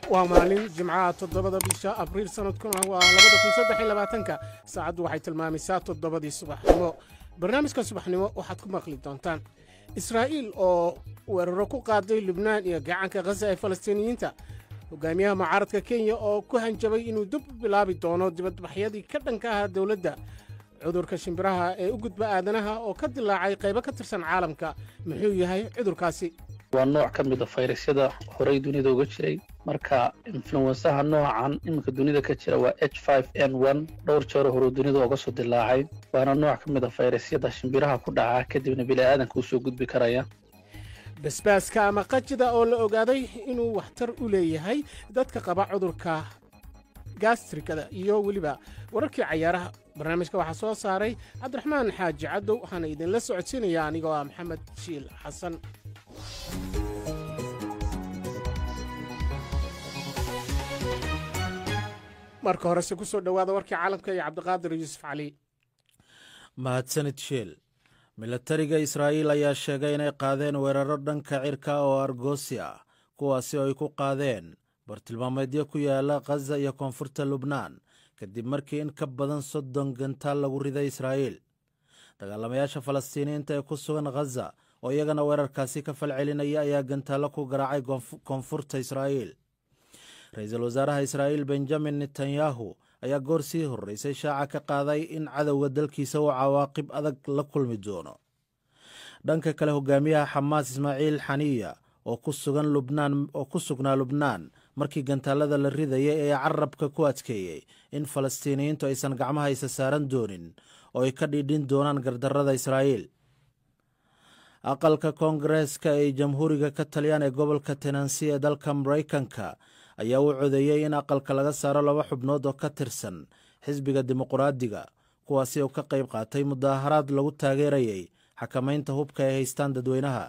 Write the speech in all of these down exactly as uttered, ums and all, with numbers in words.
ومالين جمعة تضبط بشا أبريل سنة كنا ولبدا كن صدح إلا باتنكا ساعد واحد المامسات تضبط الصبح نمو برنامج كصبح نمو وحدكم مقلي دونتان إسرائيل أو ورركو قاضي لبنان يا جعانك غزة فلسطينيين تا وقاميها معارضة كينيا أو كهن جبي إنه دب بلابي دونو دبت بحيادي كردن كها الدولة دا عذر كشمبرها وجود بآدنها أو كد الله عي قيبة كترسن عالمك محيوي هاي عذر كاسي والنوع كم من الفيروس هذا هري دنيا دوغ شيء مركا إنفلونزا النوع عن إنك الدنيا كتير و إتش فايف إن ون دور شهر هرو الدنيا دوغ صد الله عي وأنا النوع كم من الفيروس هذا شمبرها كلها كده من بلا آدم كوسو جود بكرايا بس بس كما قد أو لأوجادي إنه وحتر أوليه هاي دتك قبع عذر كا جاستري كذا يو ولبا وركي عيارها برنامج كوا حصو صاري عبد الرحمن حاج عدو وحنا إذن لسه يعني جوا محمد شيل حسن marka hore ku soo dhawaada warkii caalamka iyo Cabdiqaadir Yuusuf Cali mahadsanid shil milatariga Israa'iil ayaa sheegay inay qaadeen weeraro dhanka cirka oo argoosi ah kuwaasi oo ay ku qaadeen bartilmaameedyo ku yaala Gaza iyo koonfurta Lubnaan kadib markii in ka badan soddon gantaal lagu riday Israa'iil dagaalamayaasha Falastiiniyiinta ee ku sugan Gaza oo iyagana weerarkaasi ka falcelinaya ayaa gantaalo ku garaacay koonfurta Israa'iil ra'iisul wasaaraha Israa'iil Benjamin Netanyahu ayaa goor sii horeysay shaaca ka qaaday in cadawga dalkiisa uu cawaaqib adag la kulmi doono dhanka kale hogaamiyaha Xamaas Ismaaciil Xaniya oo ku sugan Lubnaan oo ku sugnaa Lubnaan markii gantaalada la ridayay ee carabka ku adkeeyay in Falastiiniyiintu aysan gacmaha isa saaran doonin oo ay ka dhidhin doonaan gardarrada Israa'iil aqalka Koongareeska ee jamhuuriga ka taliyaan ee gobolka Tennessee ee dalka Mareykanka ayaa u codeeyay in aqalka laga saaro laba xubnood oo ka tirsan xisbiga dimuqraadiga kuwaasi oo ka qayb qaatay mudaharaad lagu taageerayay xakamaynta hubka ee haystaan dadweynaha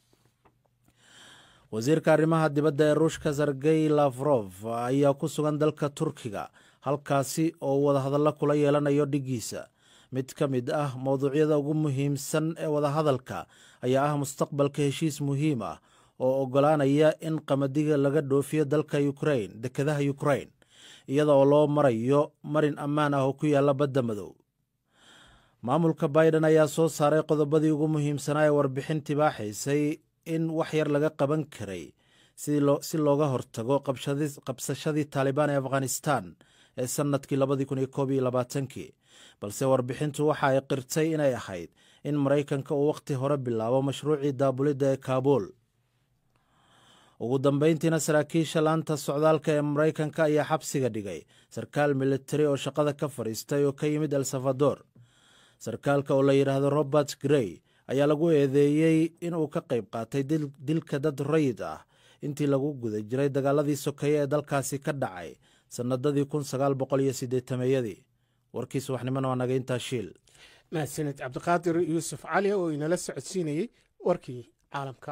wasiirka arrimaha dibadda ee Ruushka Sergey Lavrov ayaa ku sugan dalka Turkiga halkaasi oo wadahadallo kula yeelanayo dhigiisa mid ka mid ah mowduucyada ugu muhiimsan ee wadahadalka ayaa ah mustaqbalka heshiis muhiim ah oo ogolaanaya in qamadiga laga dhoofiyo dalka Ukraine dekedaha Ukraine iyada oo loo marayo marin ammaan ah oo ku yaala badda madow maamulka Biden ayaa soo saaray qodobadii ugu muhiimsanaa ee warbixintii baaxaysay in wax yar laga qaban karay si loo si looga hortago qabsashadii Taliban ee Afghanistan ee sanadkii laba kun iyo koob iyo labaatan balse warbixintu waxa ay qirtay inay ahayd in Mareykanka uu waqti hore bilaabo mashruucii daabulidda ee Kabul ugu dambeyntiina saraakiisha laanta socdaalka ee Mareykanka ayaa xabsiga dhigay sarkaal military oo shaqada ka fariistay oo ka yimid El Salvador sarkaalka oo la yiraahdo Robert Gray ayaa lagu eedeeyay in uu ka qayb qaatay dilka dad rayid ah intii lagu guda jiray dagaaladii sokeeye ee dalkaasi ka dhacay sanadadii kun sagaal boqol iyo siddeetan-yadii warkiisa waxnimana waa naga intaa shiil mahadsanid Cabdiqaadir Yuusuf Cali oo inala socodsiinayay warkii caalamka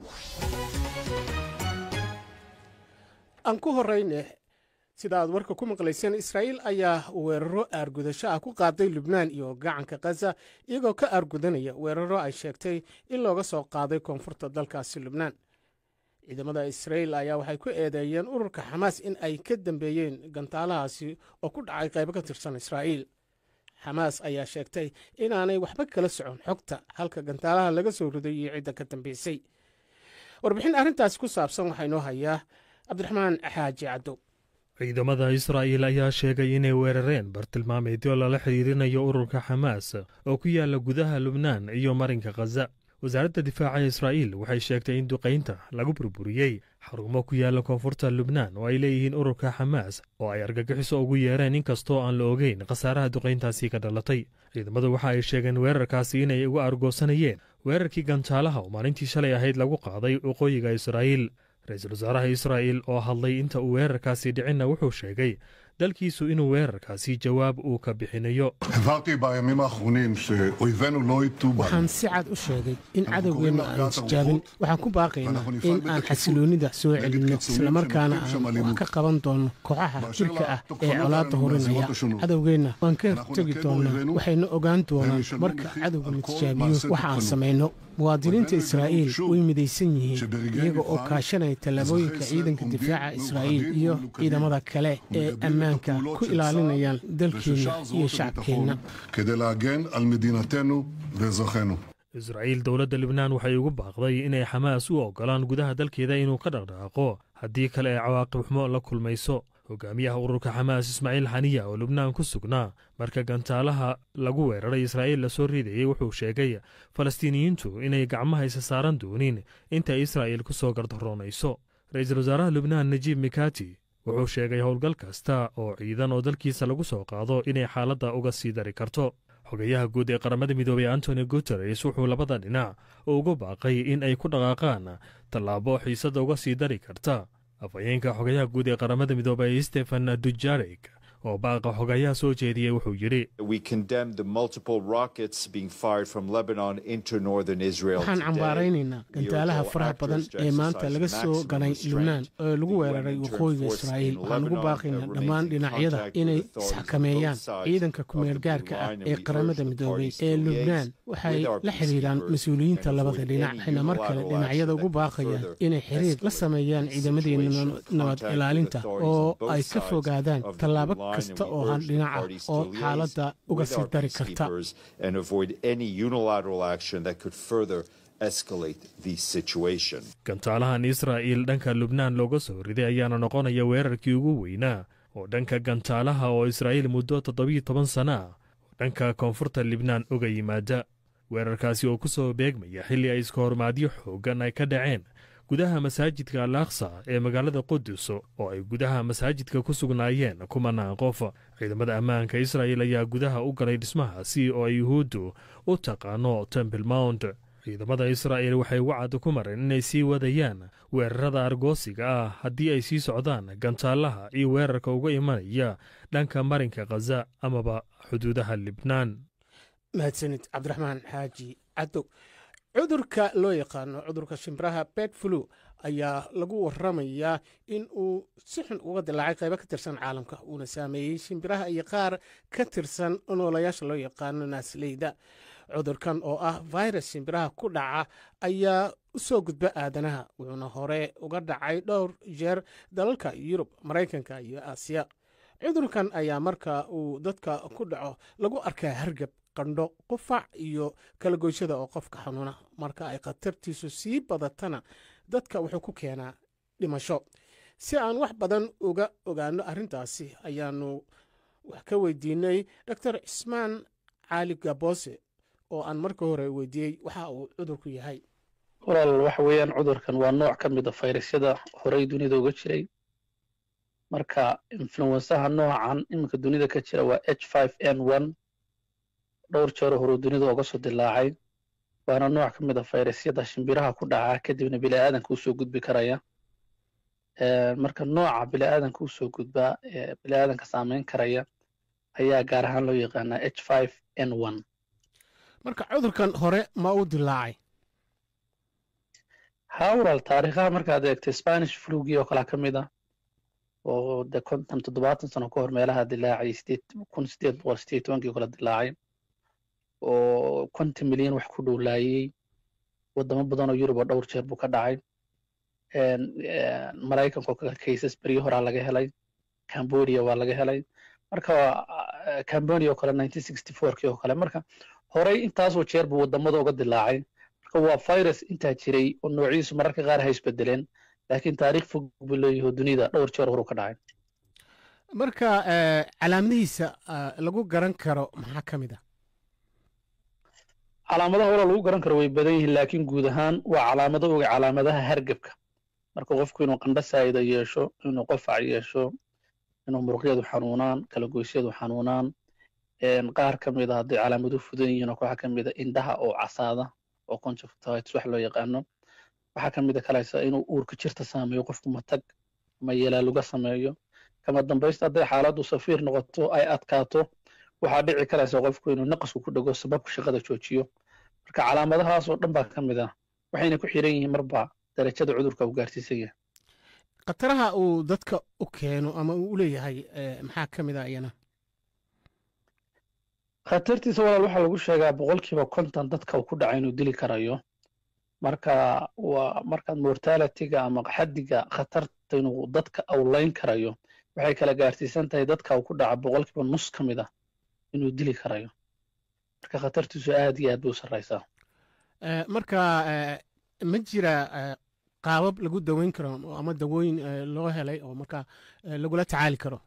aan ku horeyne sida aad warka ku maqlayseen Israa'iil ayaa weeraro aargudasho ah ku qaaday Lubnaan iyo gacanka Gaza iyagoo ka aargudanaya weeraro ay sheegtay in looga soo qaaday koonfurta dalkaasi Lubnaan ciidamada Israa'iil ayaa waxay ku eedeeyeen ururka Xamaas in ay ka dambeeyeen gantaalahaasi oo ku dhacay qayb ka tirsan Israa'iil Xamaas ayaa sheegtay in aanay waxba kala socon xogta halka gantaalaha laga soo riday iyo cidda ka dambeysay warbixin arrintaas ku saabsan waxaa inoo hayaa Cabdiraxmaan Xaaji Caddo ciidamada Israa'iil ayaa sheegay inay weerareen bartilmaameedyo lala xiriirinayo ururka Xamaas oo ku yaala gudaha Lubnaan iyo marinka Gaza wasaaradda difaaca Israa'iil waxay sheegtay in duqeynta lagu burburiyey xarumo ku yaala koonfurta Lubnaan oo ay leeyihiin ururka Xamaas oo ay argagixiso ugu yeereen inkastoo aan la ogeyn khasaaraha duqeyntaasi ka dhalatay ciidamadu waxa ay sheegeen weerarkaasi inay uga argoosanayeen weerarkii gantaalaha oo maalintii shalay ahayd lagu qaaday waqooyiga Israa'iil ra-iisul wasaaraha Israa'iil oo hadlay inta uu weerarkaasi dhicinna wuxuu sheegay dalkiisu inuu weerarkaasi jawaab uu ka bixinayo. waxaan si cad u sheegay in cadowgeenna aan tijaabin. waxaan ku baaqaynaa in aan xasiloonida soo celinno islamarkaana aan wax ka qaban doono kooxaha jirka ah ee colaadda hurinaya. cadowgeenna waan ka tegi doonaa, waxayna ogaan doonaan marka cadowgana tijaabiyo waxa aan samayno. muwaadiniinta Israa'iil way midaysan yihiin iyaga oo kaashanaya tallaabooyinka ciidanka difaaca Israa'iil iyo ciidamada kale ee ammaanka ku ilaalinayaan dalkeena iyo shacabkeena. Israa'iil dowladda Libnaan waxay ugu baaqday inay Xamaas u ogolaan gudaha dalkeeda inuu ka dhaqdhaqaaqo haddii kale ay cawaaqib xumo la kulmayso. hogaamiyaha ururka Xamaas Ismaaciil Haniya oo Lubnaan ku sugnaa marka gantaalaha lagu weeraray Israa'iil la soo riidayay wuxuu sheegay Falastiiniyiintu inay gacmaha isa saaran doonin inta Israa'iil ku soo gardaroonayso. Ra'iisul Wasaaraha Lubnaan Najiib Mikati wuxuu sheegay howlgal kasta oo ciidan oo dalkiisa lagu soo qaado inay xaaladda uga sii dari karto. xogayaha guud ee qaramada midoobay Antonio Guterres wuxuu labada dhinac ugu baaqay in ay ku dhaqaaqaan tallaabo xiisada uga sii dari karta. afhayeenka xogayaha guud ee qaramada midoobay Stefan Dujarric oo baaqa xogayaha soo jeediyey wuxuu yidhi waxaan cambaaraynaynaa gantaalaha faraha badan ee maanta laga soo ganay Lubnaan oo lagu weeraray waqooyiga Israa'iil. waxaan ugu baaqaynaa dhammaan dhinacyada inay isxakameeyaan. ciidanka kumeel gaarka ah ee qaramada midoobay ee Lubnaan waxay la xiriiraan mas-uuliyiinta labada dhinac, waxayna mar kale dhinacyada ugu baaqayaan inay xiriir la sameeyaan ciidamadeena nabad ilaalinta oo ay ka fogaadaan tallaabo kasta oo hal dhinac ah oo xaaladda uga sii dari karta. gantaalahan Israa'iil dhanka Lubnaan looga soo riday ayaana noqonaya weerarkii ugu weynaa oo dhanka gantaalaha oo Israa'iil muddo toddobiyo toban sano ah oo dhanka koonfurta Lubnaan uga yimaada. weerarkaasi oo ku soo beegmaya xilli ay iska hormaadyo xooggan ay ka dhaceen gudaha masaajidka Al-Aqsa ee magaalada Qudus oo ay gudaha masaajidka ku sugnaayeen kumanaan qof. ciidamada ammaanka Israa'iil ayaa gudaha u galay dhismahaasi oo ay Yuhuuddu u taqaano Temple Mount. ciidamada Israa'iil waxay wacad ku mareen inay sii wadayaan weerarada argoosiga ah haddii ay sii socdaan gantaalaha iyo weerarka uga imanaya dhanka marinka Gaza amaba xuduudaha Libnaan. mahadsanid Cabdiraxmaan Xaaji Cadow. cudurka loo yaqaano cudurka shimbiraha bird flu ayaa lagu waramayaa in uu si xun uga dilaacay qaybo ka tirsan caalamka uuna saameeyey shimbiraha iyo qaar ka tirsan noolayaasha loo yaqaano naasleyda. cudurkan oo ah virus shimbiraha ku dhaca ayaa u soo gudba aadanaha wuxuuna hore uga dhacay dhowr jeer dalalka Yurub, Maraykanka iyo Aasiya. cudurkan ayaa marka uu dadka ku dhaco lagu arkaa hargab, qandho, qufac iyo kala goyshada oo qofka xanuuna. marka ay khatartiisu sii badatana dadka wuxuu ku keenaa dhimasho. si aan wax badan uga ogaano arrintaasi ayaanu wax ka weydiinay Doctor Cismaan Cali Gaboose oo aan marka hore weydiiyey waxa uu cudurku yahay. walaal waxa weeyaan cudurkan waa nooc ka mid ah fayrasyada horey dunida uga jiray. marka influensaha noocan iminka dunida ka jira waa H five N one dhowr jeer hore dunida uga soo dilaacay. waana nooc ka mid ah fayrasyada shimbiraha ku dhaca kadibna bini'aadanka u soo gudbi karaya. marka nooca bini'aadanka u soo gudba ee bini'aadanka saameyn karaya ayaa gaar ahaan loo yaqaanaa H five N one. marka cudurkan hore ma u dilaacay? hawral taariikhaha markaad eegto Spanish flu-gii oo kale ka mid ah oo de konton toddobaatan sano ka hor meelaha dilaacay kun sideed boqol sideed iyo tobankii kala dilaacay oo konton milyan wax ku dhowlaayay wadamo badan oo Yurub oo dhowr jeer buu ka dhacay. Maraykanka oo kale cases beri hore laga helay, Cambodia waa laga helay. marka Cambodia oo kale nineteen sixty-four kii oo kale marka horey intaas oo jeer buu wadamada uga dilaacay. marka waa virus inta jiray oo noociisu mararka qaar hay isbedeleen laakiin taariikh fog buu leeyahay dunida dhowr jeer hore ka dhacay. marka calaamadihiisa lagu garan karo maxaa ka mid ah? calaamadaha wala lagu garan karo way badan yihiin laakiin guud ahaan waa calaamado uga calaamadaha hargabka. marka qofku inuu qandho saayida yeesho, inuu qofac yeesho, inuu muruqyadu xanuunaan, kala goysyadu xanuunaan. qaar ka mid ah haddii calaamadu fudan yihiin oo waxaa ka mid ah indhaha oo casaada oo conjunctivitis wax loo yaqaano. waxaa ka mid ah kalaysa inuu uurka jirta saameeyo qofku matag ama yeelaaluga sameeyo. kama dambaysta hadday xaaladdu safiir noqoto ay adkaato waxaa dhici karaysa qofku inuu naqasku ku dhego sababku shaqada joojiyo marka calaamadahaas oo dhan baa ka mid ah waxayna ku xiran yihiin marba darajada cudurka uu gaarsiisan yahay khataraha uu dadka u keeno ama uu u leeyahay maxaa ka mid ah iyana khatartiisa walaal waxaa lagu sheegaa boqolkiiba konton dadka uu ku dhacay inuu dili karayo marka waa markaad mortalityga ama xaddiga khatarta inuu dadka awlayn karayo waxay kala gaarsiisan tahay dadka uu ku dhaca boqolkiiba nus ka mid ah inuu dili karayo marka khatartiisu aad iyo aad bay u sarraysaa marka ma jira qaabab lagu daweyn karo ama dawooyin loo helay oo marka lagula tacaali karo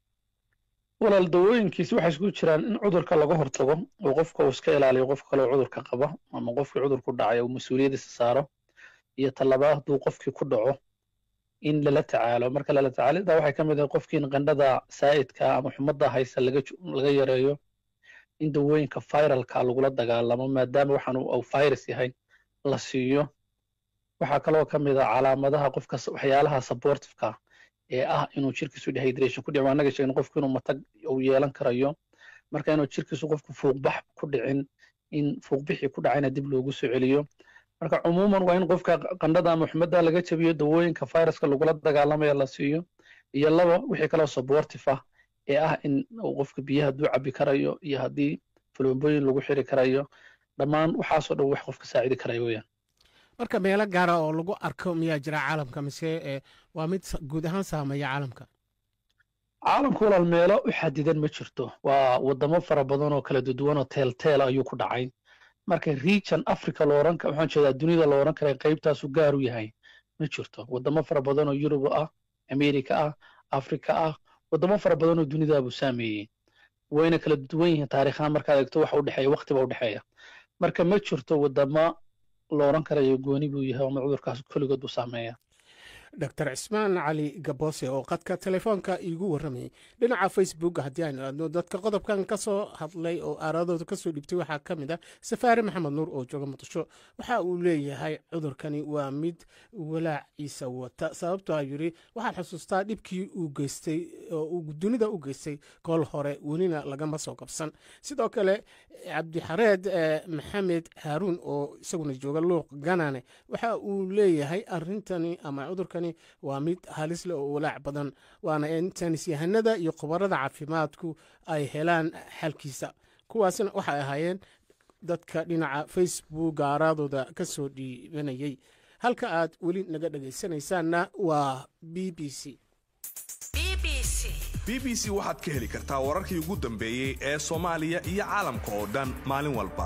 walaal dawooyinkiisi waxay isku jiraan in cudurka laga hortago oo qofka uu iska ilaaliyo qof kale oo cudurka qaba ama qofkii cudurku dhacay uu mas-uuliyadiisa saaro iyo talabaad hadduu qofkii ku dhaco in lala tacaalo marka lala tacaalida waxay ka mid tahay qofkii in qandhada saa'idka ama xumadda haysa laga laga yareeyo in dawooyinka viralka lagula dagaalamo maadaama waxaan uu virus yahay la siiyo waxaa kaloo ka mid ah calaamadaha qofka waxyaalaha supportiveka ee ah inuu jirkiisu dehydration ku dhico annaga sheegna qofku inuu matag uu yeelan karayo marka inuu jirkiisu qofku fuuqbax ku dhicin in fuuqbixii ku dhacayna dib loogu soo celiyo marka cumuuman waa in qofka qandhada ama xumadda laga jabiyo dawooyinka viruska lagula dagaalamaya la siiyo iyo laba wixii kaloo supportive ah ee ah in uu qofka biyaha hadduu cabi karayo iyo haddii falombooyin lagu xiri karayo dhammaan waxaasoo dhan wax qofka saacidi karaya weyaan marka meelo gaara oo lagu arko miyaa jira caalamka mise waa mid guud ahaan saameeya caalamka caalamka walaal meelo u xadidan ma jirto waa wadamo fara badan oo kala duwan oo teelteel ayuu ku dhacay marka region africa looran waxaan jeedaa dunida la oran kara qaybtaasu gaar u yahay ma jirto wadamo fara badan oo yurub ah america ah africa ah wadamo fara badan oo dunidaabu saameeyey wayna kala duwan yihiin taariikhaan markaad eegto waxa u dhexeeya waqtiba u dhexeeya marka ma jirto wadamo la oran karayo gooni buu yahay ama cudurkaas kulligood buu saameeya doctor cismaan cali gaboose oo qadka telefoonka iigu warramayay dhinaca facebook haddii aynu aadno dadka qodobkan ka soo hadlay oo aaradooda ka soo dhibtay waxaa ka mid ah safaari maxamed nuur oo jooga muqdisho waxa uu leeyahay cudurkani waa mid walaaciisa wata sababtoo a yidhi waxaan xusuustaa dhibkii uu geystay oo uu dunida u geystay kool hore welina lagama soo qabsan sidoo kale cabdixareed maxamed haaruun oo isaguna jooga luuq ganane waxa uu leeyahay arrintani ama cudurkani waa mid halis leh oo walaac badan waana in saynisyahanada iyo khubarada caafimaadku ay helaan xalkiisa kuwaasna waxay ahaayeen dadka dhinaca facebook aaraadooda ka soo dhiibanayay halka aad weli naga dhegaysanaysaanna waa b b c b b c waxaad ka heli kartaa wararkii ugu dambeeyey ee soomaaliya iyo caalamka oo dhan maalin walba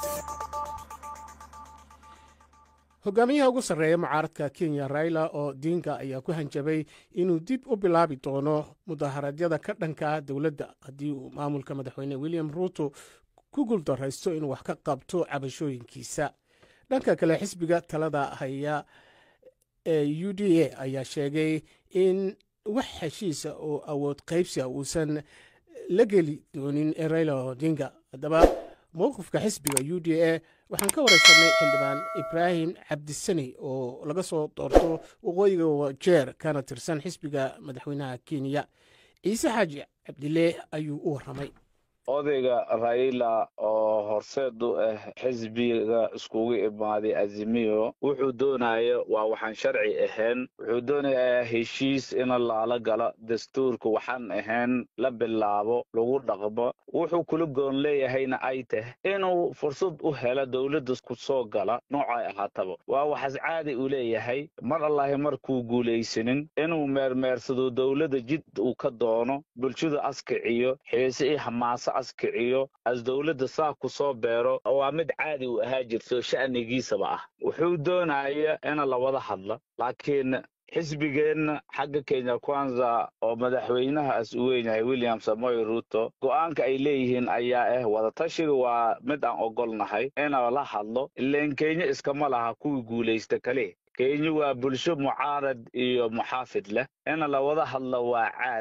hogaamiyaha ugu sarreeya mucaaradka kenya raila odinga ayaa ku hanjabay inuu dib u bilaabi doono mudaaharaadyada ka dhanka dowladda haddii uu maamulka madaxweyne william ruuto ku guuldaraysto inuu wax ka qabto cabashooyinkiisa dhanka kale xisbiga talada haya ee u d a ayaa sheegay in wax heshiisa oo awood qaybsia uusan la geli doonin raila odinga haddaba mowqifka xisbiga u d a waxaan ka waraysanay xildhibaan ibraahim cabdisani oo laga soo doorto waqooyiga wajeer kana tirsan xisbiga madaxweynaha kenya ciise xaaji cabdile ayuu u warramay odayga raila oo horseed u ah xisbiga iskugu imaaday azimiyo wuxuu doonaya waa waxaan sharci ahayn wuxuu doonayaa heshiis in lala galo dastuurka waxaan ahayn la bilaabo lagu dhaqmo wuxuu kula goon leeyahayna ay tahay inuu fursad u helo dowladda ku soo gala noocay ahaataba waa waxaas caadi u leeyahay mar allahi markuu guulaysanin inuu meermeersado dowladda jid uu ka doono bulshada askiciyo xiise iyo xamaasa askiciyo as dowladda saa ku soo beero waa mid caadi u ahaa jirto sha'nigiisaba ah wuxuu doonaya in la wada hadla laakiin xisbigeenna xagga Kenya Kwanza oo madaxweynaha as u weyn yahay William Samoei Ruto go'aanka ay leeyihiin ayaa ah wada tashiga waa mid aan ogolnahay in la hadlo ileen Kenya iskama laha kuwii guulaysta kale Kenya waa bulsho mucaarad iyo muxaafid leh in la wada hadlo waa caadi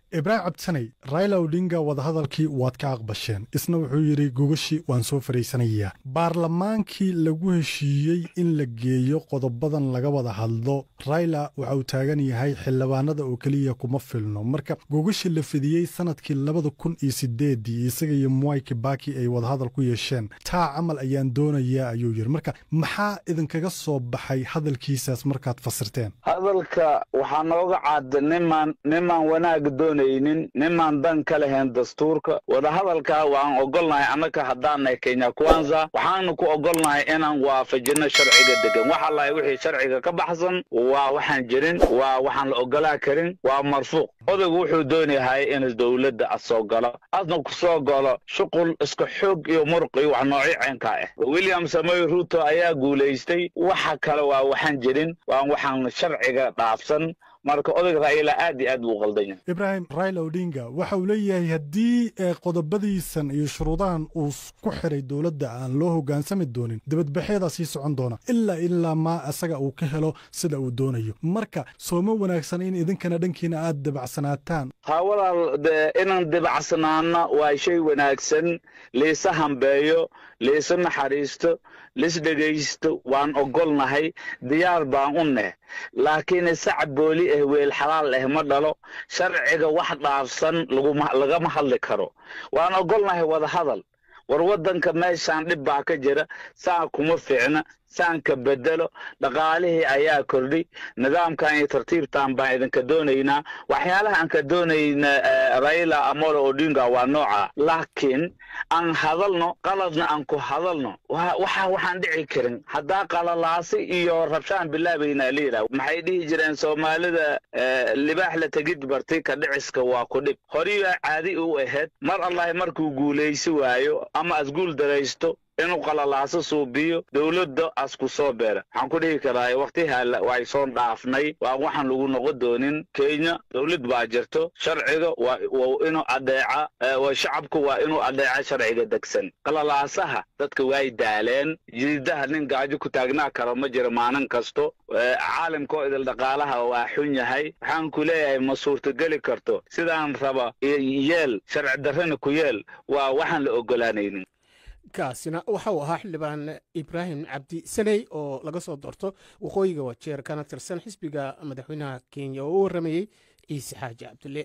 ibraahim cabdisanay raila odinga wadahadalkii waad ka aqbasheen isna wuxuu yidhi gogashii waan soo fariisanayaa baarlamaankii lagu heshiiyey in la geeyo qodobadan laga wada hadlo raila waxa uu taagan yahay xildhibaanada oo keliya kuma filno marka gogashii la fidiyey sanadkii labada kun iyo sideedii isaga iyo mwai kibaki ay wadahadal ku yeesheen taa camal ayaan doonayaa ayuu yidhi marka maxaa idinkaga soo baxay hadalkiisaas markaad fasirteen hadalka waxaa nooga caada nimaan nimaan wanaag doonaynin nimaan dan ka lahayn dastuurka wadahadalkaa waan ogolnahay annaka haddaanay kenya kwanza waxaanu ku ogolnahay inaan waafajino sharciga degan waxa lahay wixii sharciga ka baxsan waa waxaan jirin waa waxaan la ogolaa karin waa marfuuq odaygu wuxuu doonayahay in dowladda as soo galo asna ku soo galo shuqul iska xoog iyo muruq iyo wax noocyo caynka ah william samoy ruto ayaa guulaystay waxa kale waa waxaan jirin waa waxaan sharciga dhaafsan marka odayga raila aad iyo aad buu qaldan yahay ibraahim raila odinga waxa uu leeyahay haddii qodobadiisan iyo shuruudahan uu ku xiray dowladda aan loo hoggaansami doonin dibadbaxeedaa sii socon doona ilaa ilaa maa asaga uu ka helo sida uu doonayo marka sooma wanaagsan in idinkana dhankiina aad dibacsanaataan ha walaal inaan dibacsanaana waa shay wanaagsan liisa hambeeyo liisa naxariisto lis dhegaysto waan ogolnahay diyaar baan u neh laakiin sacab booli ah weel xalaal ah ma dhalo sharciga wax dhaafsan lagama hadli karo waan ogolnahay wada hadal war waddanka meeshaan dhib baa ka jira saan kuma fiicna saan ka bedelo dhaqaalihii ayaa kordhi nidaamkan iyo tartiibtan baan idinka doonaynaa waxyaalaha aan ka doonayna raila amolo odinga waa nooca laakiin aan hadalno qaladna aan ku hadalno waxa waxaan dhici karin haddaa qalalaasi iyo rabshaan bilaabayna liila maxay dhihi jireen soomaalida libaax la tegid bartay ka dhiciska waa ku dhib horiyaa caadi u ahayd mar allahi markuu guulaysi waayo ama asguul daraysto inuu qalalaaso suubiyo dowladda as ku soo beera waxaan ku dhihi karaa waqtihaa way soo dhaafnay waa waxaan lagu noqon doonin kenya dowlad baa jirto sharciga waa inuu adeeca waa shacabku waa inuu adeeca sharciga degsan qalalaasaha dadka way daaleen jiridaha nin gaajo ku taagnaa karo ma jiro maalin kasto caalamkoo idil dhaqaalaha waa xun yahay waxaan ku leeyahay ma suurtageli karto sidaan raba yeel sharci darrana ku yeel waa waxaan la ogolaanaynin kaasina waxa uu ahaa xildhibaan ibraahim cabdi saney oo laga soo doorto waqooyiga wajeer kana tirsan xisbiga madaxweynaha kenya oo u warramayey ciise xaaji cabdulle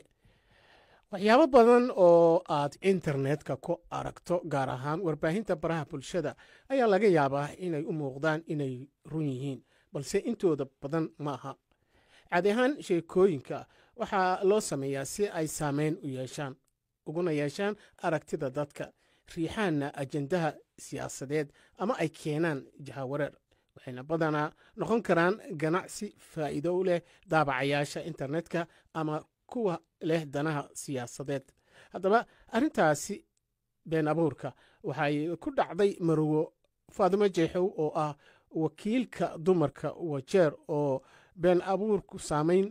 waxyaabo badan oo aad internetka ku aragto gaar ahaan warbaahinta baraha bulshada ayaa laga yaabaa inay u muuqdaan inay run yihiin balse intooda badan ma aha caadi ahaan sheekooyinka waxaa loo sameeyaa si ay saameyn u yeeshaan uguna yeeshaan aragtida dadka riixaanna ajendaha siyaasadeed ama ay keenaan jahawareer waxayna badanaa noqon karaan ganacsi faa'iido u leh daabacayaasha internetka ama kuwa leh danaha siyaasadeed haddaba arrintaasi been abuurka waxay ku dhacday marwo faadimo jeexow oo ah wakiilka dumarka wajeer oo been abuurku saamayn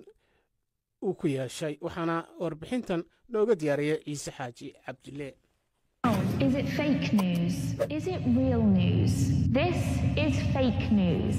uu ku yeeshay waxaana warbixintan nooga diyaariyay ciise xaaji cabdille. Is it fake news? Is it real news? This is fake news.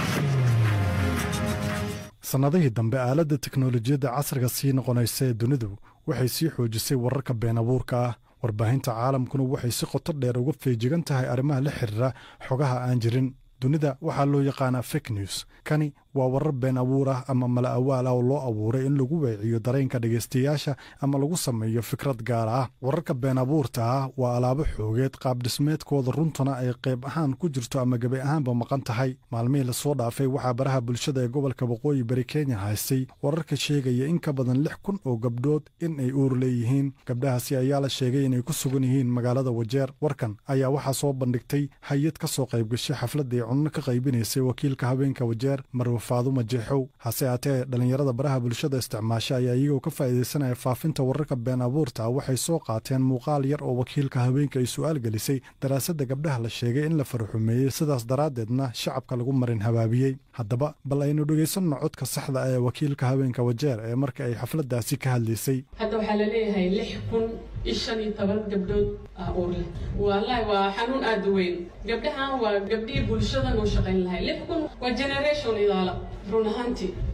sannadihii dambe aaladda teknolojiyadda casriga sii noqonaysa ee dunidu waxay sii xoojisay wararka been abuurka ah warbaahinta caalamkuna waxay si qoto dheer uga feejigan tahay arrimaha la xiriira xogaha aan jirin dunida waxaa loo yaqaanaa fake news kani waa warar been abuur ah ama mala awaal ah oo loo abuuray in lagu weeciyo dareenka dhegaystayaasha ama lagu sameeyo fikrad gaar ah wararka been abuurta ah waa alaabo xoogeed qaabdhismeedkooda runtuna ay qayb ahaan ku jirto ama gabi ahaanba maqan tahay maalmihii lasoo dhaafay waxaa baraha bulshada ee gobolka waqooyi bari kenya haystay wararka sheegaya in ka badan lix kun oo gabdhood in ay uur leeyihiin gabdhahaasi ayaa la sheegay inay ku sugan yihiin magaalada wajeer warkan ayaa waxaa soo bandhigtay hay-ad ka soo qaybgashay xafladii cunno ka qaybinaysay wakiilka haweenka wajeer marwe faaduma jeexow hase haatee dhallinyarada baraha bulshada isticmaasha ayaa iyagoo ka faa'iidaysanaya faafinta wararka been abuurta waxay soo qaateen muuqaal yar oo wakiilka haweenka ay su'aal gelisay daraasadda gabdhaha la sheegay in la faraxumeeyey sidaas daraaddeedna shacabka lagu marin habaabiyey haddaba bal aynu dhegaysanno codka saxda ee wakiilka haweenka wajeer ee marka ay xafladdaasi ka hadlaysay hadda waxaa la leeyahay lix kun iyo shan iyo toban gabdhood ah uur leh wallaahi waa xanuun aad u weyn gabdhahan waa gabdhihii bulshadan u shaqayn lahay lix kun waa generation idaala run ahaantii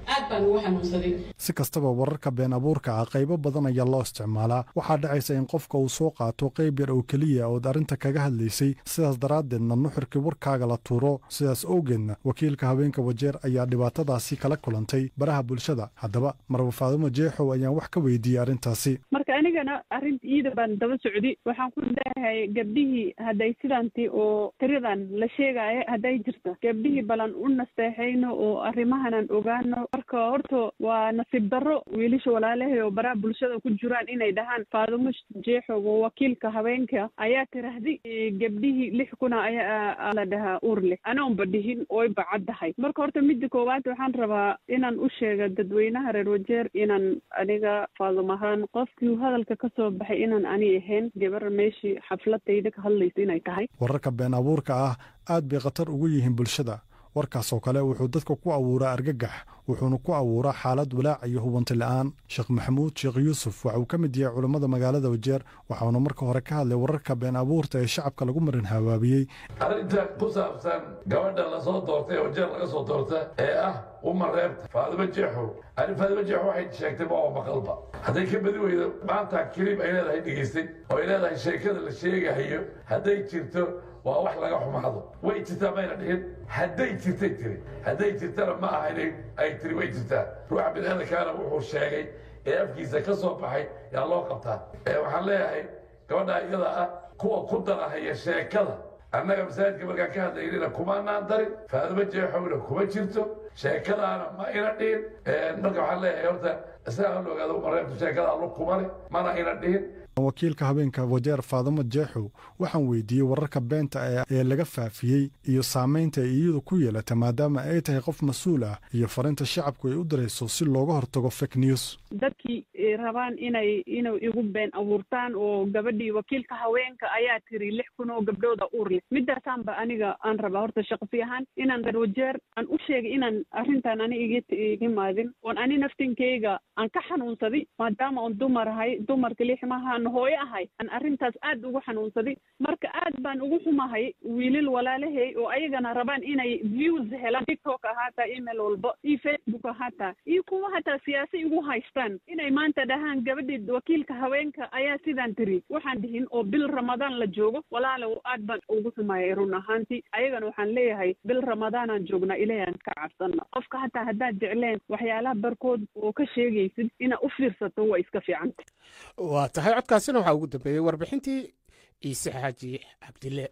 aad baan ugu xanuunsaday. si kastaba wararka been abuurka ah qaybo badan ayaa loo isticmaalaa waxaa dhacaysa in qofka uu soo qaato qayb yar oo keliya ood arrinta kaga hadlaysay sidaas daraaddeedna nuxurkii warkaaga la tuuro sidaas awgeedna wakiilka haweenka Wajeer ayaa dhibaatadaasi kala kulantay baraha bulshada haddaba marwa Faadumo Jeexow ayaan wax ka weydiiyey arrintaasi marka anigana arrinta iida baan daba socdi waxaan ku leeyahay gabdhihii hadday sidaantii oo tiradan la sheegaya hadday jirto gabdhihii balan u nasteexayno oo arrimahanan ogaano marka horta waa nasiib darro wiilasha walaalahay oo baraha bulshada ku jiraan inay dhahaan Faadumo Jeexow oo wakiilka haweenka ayaa tirahdi gabdhihii lix kuna ayaa la dhahaa uur leh anoon badhihin oo bacadahay marka horta midda koowaad waxaan rabaa inaan u sheego dadweynaha reer Wajeer inaan aniga Faadumo ahaan qofkii hadalka ka soo baxay inaan ani ahayn gabar meeshii xafladayda ka hadlaysa inay tahay wararka been abuurka ah aad bay khatar ugu yihiin bulshada warkaas oo kale wuxuu dadka ku abuuraa argagax wuxuuna ku abuuraa xaalad walaac iyo hubanti la'aan sheekh maxamuud sheekh yuusuf waxa uu ka mid yahay culimmada magaalada Wajeer waxaana marka hore ka hadlay wararka been abuurta ee shacabka lagu marin hawaabiyey arrinta ku saabsan gabadha la soo doortay oo Wajeer laga soo doortay ee ah uma reebta Faadumo Jeexow arrin Faadumo Jeexow waxay sheegtay ma oo maqalba hadday ka badi weydo maanta kaliib ay leedahay dhigeystay oo ay leedahay sheekada la sheegayo hadday jirto waa wax laga xumaado way jirtaa mayna dhihin hadday jirtay tiri hadday jirtana ma aha inay ay tiri way jirtaa ruuxa bini'aadamkaana wuxuu sheegay ee afkiisa ka soo baxay yaa loo qabtaa waxaan leeyahay gabadha iyada ah kuwa ku darahaya sheekada annaga masaajidka markaan ka hadlaynina kumaanaan darin Faadumo Jeexowna kuma jirto sheekadaana ma ina dhihin marka waxaan leeyahay horta isaga la ogaado mareebta sheekada allo kumale mana ina dhihin wakiilka haweenka Wajeer Faadumo Jeexow waxaan weydiiyey wararka beenta ee laga faafiyey iyo saameynta ay iyadu ku yeelatay maadaama ay tahay qof mas'uul ah iyo farinta shacabku ay u dirayso si looga hortago fake news dadkii rabaan inay inay igu been abuurtaan oo gabadhii wakiilka haweenka ayaa tiri lix kun oo gabdhooda uur leh midaasan ba aniga aan rabaa horta shaqsi ahaan inaan reer Wajeer aan u sheegay inaan arrintan aniga iga maadin oo ani naftinkeyga aan ka xanuunsaday maadaama aan dumar ahay dumarka lix maaha hooyo ahay aan arrintaas aad ugu xanuunsaday marka aad baan ugu xumahay wiilal walaalahay oo ayagana rabaan inay views helaan TikTok ahaata email walba iyo Facebook ahaata iyo kuwa hata siyaasi ugu haystaan inay maanta dhahaan gabadhii wakiilka haweenka ayaa sidaan tiri waxaan dhihin oo bil Ramadaan la joogo walaalow aad baan ugu xumahay run ahaantii ayagana waxaan leeyahay bil Ramadaan aan joognaa ilayaan ka cabsana qofka hata haddaad jecleen waxyaalaha barkood oo ka sheegaysid ina u fiirsato waa iska fiicanta waa tahay codkaasina waxaa ugu dambeeyey warbixintii ciise xaaji cabdille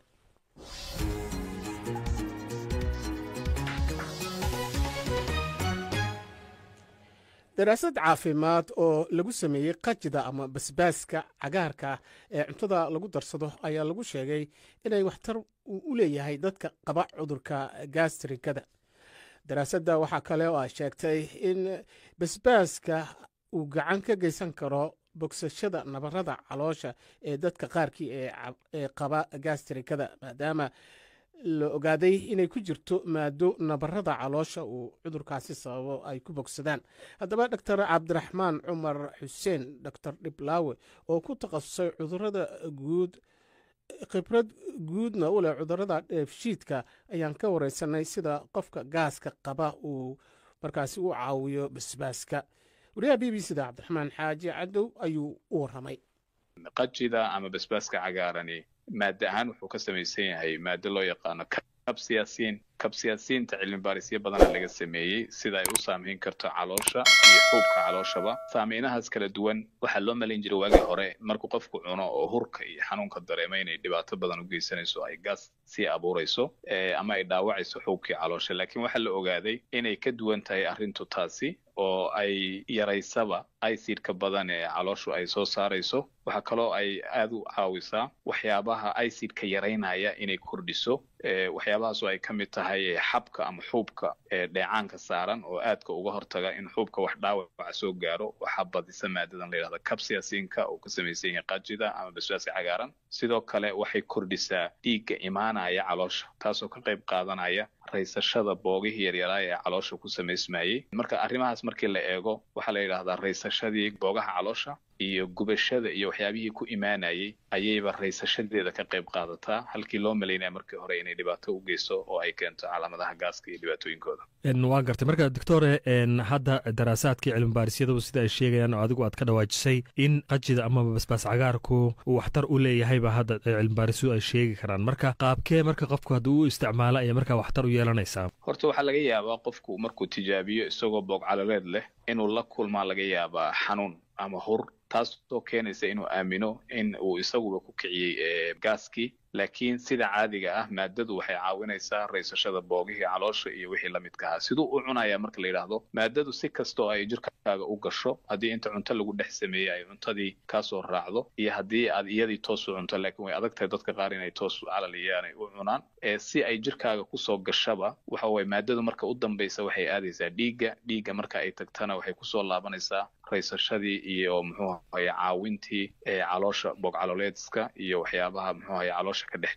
daraasad caafimaad oo lagu sameeyey qajida ama basbaaska cagaarka ee cuntada lagu darsado ayaa lagu sheegay inay waxtar u leeyahay dadka qaba cudurka gastrikada daraasadda waxaa kale oo ay sheegtay in basbaaska uu gacan ka geysan karo bogsashada nabarada caloosha ee dadka qaarkii ee qaba gastrikada maadaama la ogaaday inay ku jirto maado nabarada caloosha uu cudurkaasi sababo ay ku bogsadaan haddaba doctor cabdiraxmaan cumar xuseen doctor dhiblaawe oo ku takhasusay cudurada guud khibrad guudna u leh cudurada dheefshiidka ayaan ka wareysanay sida qofka gaaska qaba uu markaasi u caawiyo basbaaska wariyaha b b c da cabdiraxmaan xaaji cadow ayuu u waramay qajida ama basbaaska cagaarani maada ahaan wuxuu ka samaysan yahay maado loo yaqaano kabsiyaasiin kabsiyaasiinta cilmi baarisyo badan laga sameeyey sida ay u saameyn karto caloosha iyo xuubka calooshaba saameynahaas kala duwan waxaa loo malayn jiray waagii hore markuu qofku cuno oo hurka iyo xanuunka dareema inay dhibaato badan u geysanayso ay gaas sii abuurayso ama ay dhaawacayso xuubkii caloosha laakiin waxaa la ogaaday inay ka duwan tahay arrintu taasi oo ay yaraysaba acidka badan ee calooshu ay soo saarayso waxaa kaloo ay aad u caawisaa waxyaabaha acidka yaraynaya inay kordhiso waxyaabahaas oo ay ka mid tahay xabka ama xuubka dheecaanka saaran oo aadka uga hortaga in xuubka wax dhaawaca soo gaaro waxaa badisa maadadan la yidhahda kabsiyaasiinka oo ka samaysan yahay qajida ama basbaaska cagaaran sidoo kale waxay kordhisaa dhiigga imaanaya caloosha taasoo ka qayb qaadanaya raysashada boogihii yaryaraa ee caloosha ku samaysmayey marka arrimahaas markii la eego waxaa la yidhahdaa raysashadii boogaha caloosha iyo gubashada iyo waxyaabihii ku imaanayay ayayba raysashadeeda ka qayb qaadataa halkii loo malaynaya markii hore inay dhibaato u geyso oo ay keento calaamadaha gaaska iyo dhibaatooyinkooda waa gartay marka doctore hadda daraasaadkii cilmibaarisyaduba sida ay sheegayaan oo adigu aad ka dhawaajisay in qajida amaba basbaas cagaarku uu waxtar u leeyahayba hadda cilmibaarisyu ay sheegi karaan marka qaabkee marka qofku hadduu u isticmaalo ayay markaa waxtar u yeelanaysaa horta waxaa laga yaabaa qofku markuu tijaabiyo isagoo boog caloleed leh inuu la kulmaa laga yaabaa xanuun ama hur taasoo keenaysa inuu aamino in uu isaguba ku kiciyey gaaskii laakiin sida caadiga ah maadadu waxay caawinaysaa raysashada boogihii caloosha iyo wixii la midka ahaa siduu u cunayaa marka la yidhaahdo maadadu si kastoo ay jirkaaga u gasho haddii inta cunto lagu dhex sameeyey ay cuntadii kaasoo raacdo iyo haddii aad iyadii toos u cunto laakiin way adag tahay dadka qaar inay toos calaliyaan ay u cunaan si ay jirkaaga kusoo gashaba waxa waye maadadu marka u dambaysa waxay aadaysaa dhiigga dhiigga marka ay tagtana waxay kusoo laabanaysaa raysashadii iyo muxuu ahaye caawintii caloosha boog caloleedska iyo waxyaabaha muxuu ahaye caloosha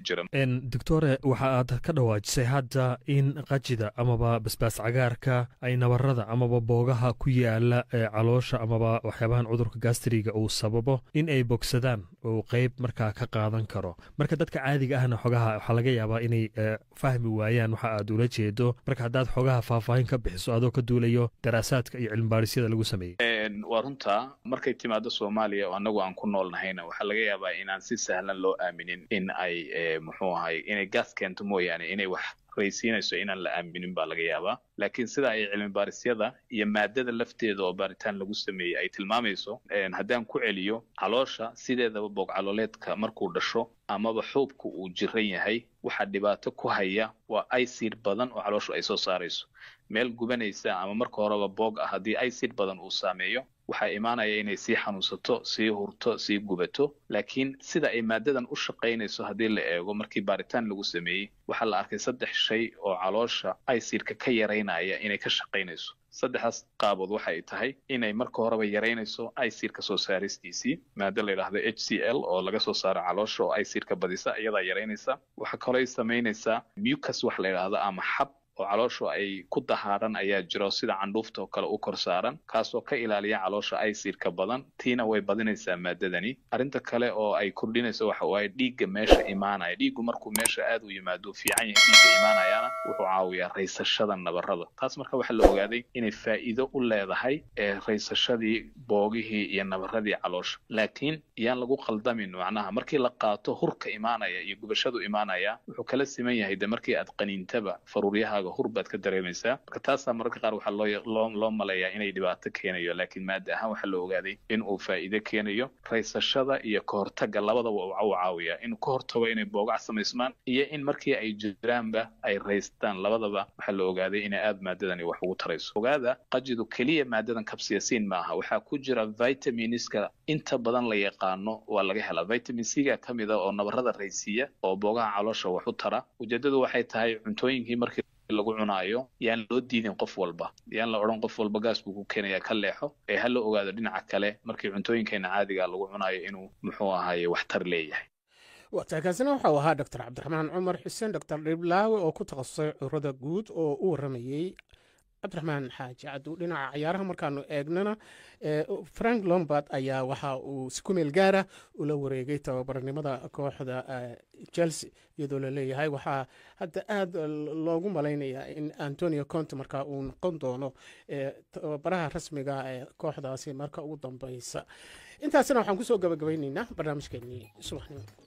doctore waxa aad ka dhawaajisay hadda in qajida amaba basbaas cagaarka ay nabarada amaba boogaha ku yaala caloosha amaba waxyaabahan cudurka gastriga uu sababo in ay bogsadaan oo qayb markaa ka qaadan karo marka dadka caadiga ahna xogaha waxaa laga yaabaa inay fahmi waayaan waxa aad ula jeedo marka haddaad xogaha faahfaahin ka bixiso adoo ka duulayo daraasaadka iyo cilmibaarisada lagu sameeyey waa runta markay timaado soomaaliya oo annagu aan ku nool nahayna waxaa laga yaabaa inaan si sahlan loo aaminin in ay muxuu ahay inay gaas keento mooyaane inay wax raysiinayso inaan la aaminin baa laga yaabaa laakiin sida ay cilmibaarisiyada iyo maadada lafteeda oo baaritaan lagu sameeyey ay tilmaamayso haddaan ku celiyo caloosha sideedaba boog caloleedka markuu dhasho amaba xuubku uu jiran yahay waxaa dhibaato ku haya waa acid badan oo calooshu ay soo saarayso meel gubanaysa ama marka horeba boog ah haddii acid badan uu saameeyo waxaa imaanaya inay sii xanuunsato sii hurto sii gubato laakiin sida ay maadadan u shaqaynayso haddii la eego markii baaritaan lagu sameeyey waxaa la arkay saddex shay oo caloosha acidka ka yaraynaya inay ka shaqaynayso saddexdaas qaabood waxa ay tahay inay marka horeba yaraynayso acidka soo saaristiisii maada la yidhaahdo h c l oo laga soo saaro caloosha oo acidka badisa iyadaa yaraynaysa waxaa kaloo ay samaynaysaa mucus wax la yidhaahdo ama xab oo calooshu ay ku dahaaran ayaa jiro sida candhuufta oo kale u kor saaran kaasoo ka ilaaliya caloosha acidka badan tiina way badinaysaa maadadani arrinta kale oo ay kordhinayso waxa waaye dhiigga meesha imaanaya dhiiggu markuu meesha aad u yimaado fiican yahay dhiigga imaanayana wuxuu caawiyaa raysashada nabarada taas marka waxaa la ogaaday inay faa'iido u leedahay ee raysashadii boogihii iyo nabaradii caloosha laakiin yaan lagu qaldamin macnaha markii la qaato hurka imaanaya iyo gubashadu imaanaya wuxuu kala siman yahay de markii aad qaniintaba faruuryaha hur baad ka dareemaysaa marka taasaa mararka qaar waxaa loo loo maleeyaa inay dhibaato keenayo laakiin maada ahaan waxaa la ogaaday in uu faa'iido keenayo raysashada iyo kahortaga labadaba uu caawiyaa inuu ka hortago inay boogac samaysmaan iyo in markii ay jiraanba ay raystaan labadaba waxaa la ogaaday inay aad maadadani wax ugu tarayso ogaada qajidu keliya maadadan capsaicin maaha waxaa ku jira vitaminska inta badan la yaqaano waa laga helaa vitamin c-ga ka mid a oo nabarada raysiya oo boogaha caloosha wax u tara ujeedadu waxay tahay cuntooyinkii markii lagu cunaayo yaan loo diidin qof walba yaan la odhan qof walba gaas buu ku keenayaa ka leexo ee ha la ogaado dhinaca kale markii cuntooyinkeena caadiga lagu cunaayo inuu muxuu ahaye waxtar leeyahay wataakaasina waxau ahaa doctor cabdiraxmaan cumar xuseen doctor dhiblaawe oo ku takhasusay cudurada guud oo u waramayey cabdiraxmaan xaaji cabdu dhinaca ciyaaraha markaanu eegnana frank lombard ayaa waxa uu si ku meel gaara ula wareegay tababarnimada kooxda chelsea iyadoo la leeyahay waxaa hadda aad loogu malaynayaa in antonio conte markaa uu noqon doono tababaraha rasmiga ee kooxdaasi marka ugu dambeysa intaasina waxaan kusoo gabagabaynaynaa barnaamijkeenii subaxnimo